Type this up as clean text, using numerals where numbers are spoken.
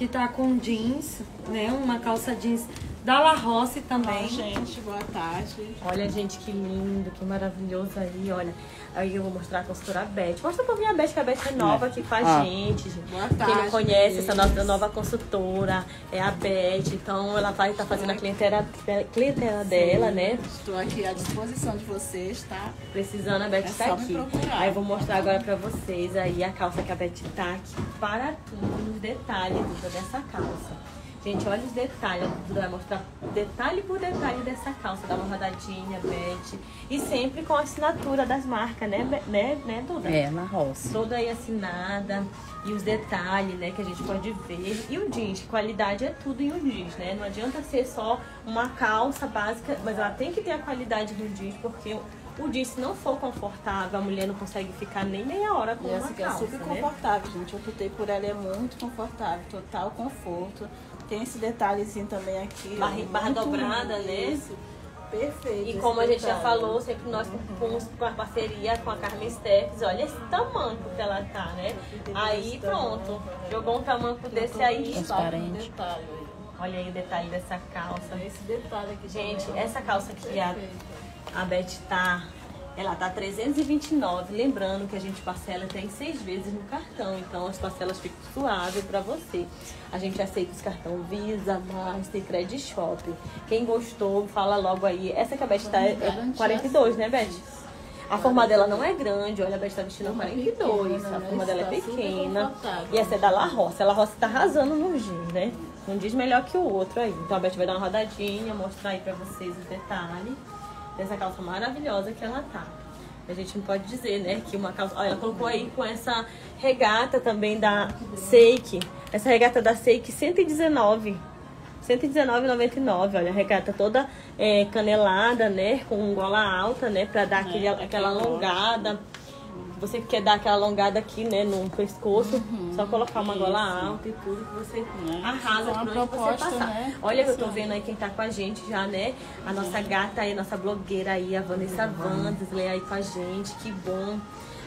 que tá com jeans, né? Uma calça jeans da La Rosse também. Olá, gente, boa tarde. Olha, gente, que lindo, que maravilhoso aí, olha. Aí eu vou mostrar a costura Beth. Mostra um pouquinho a Beth, que a Beth é nova aqui com a gente. Boa tarde. Quem não conhece essa nossa nova consultora é a Beth. Então ela vai estar fazendo a clientela dela, né? Estou aqui à disposição de vocês, tá? Precisando, a Beth É tá só aqui. me procurar. Aí eu vou mostrar agora pra vocês aí a calça que a Beth tá aqui para tudo, os detalhes dessa calça. Gente, olha os detalhes, a Duda vai mostrar detalhe por detalhe dessa calça. Dá uma rodadinha, Beth. E sempre com a assinatura das marcas, né, Duda? É, La Rosse. Toda aí assinada. E os detalhes, né, que a gente pode ver. E o jeans, qualidade é tudo em um jeans, né? Não adianta ser só uma calça básica, mas ela tem que ter a qualidade do jeans, porque o jeans, se não for confortável, a mulher não consegue ficar nem meia hora com E uma essa aqui é calça, super né? confortável, gente. Eu optei por ela, é muito confortável, total conforto. Tem esse detalhezinho também aqui. Barra muito dobrada, lindo, né? isso. Perfeito. E esse como a gente já detalhe. falou, sempre nós com a parceria com a Carmen Stephens, olha esse tamanco que ela tá, né? Aí pronto, jogou um tamanco desse aí. Transparente. Detalhe. Olha aí o detalhe dessa calça. Esse detalhe aqui. Gente, também, ó. essa calça aqui a Beth tá, ela tá 329. Lembrando que a gente parcela até em 6 vezes no cartão, então as parcelas ficam suaves pra você. A gente aceita os cartão Visa, Master, Credit Shop. Quem gostou, fala logo aí. Essa que a Beth tá é 42, né, Beth? A forma dela não é grande, olha, a Beth tá vestindo a 42. A forma dela é pequena. E essa é da La Rosse. A La Rosse tá arrasando no jeans, né? Um jeans melhor que o outro aí. Então a Beth vai dar uma rodadinha, mostrar aí pra vocês os detalhes dessa calça maravilhosa que ela tá. A gente não pode dizer, né, que uma calça... Olha, ela colocou aí com essa regata também da Seik. Essa regata da Seik, 119. 119,99. Olha, a regata toda canelada, né, com gola alta, né, pra dar aquela alongada. Você quer dar aquela alongada aqui, né, no pescoço, só colocar uma gola alta e tudo que você arrasa por onde você passar. Né? Olha, eu tô vendo aí quem tá com a gente já, né? A nossa gata aí, nossa blogueira aí, a Vanessa Vandesley aí com a gente, que bom.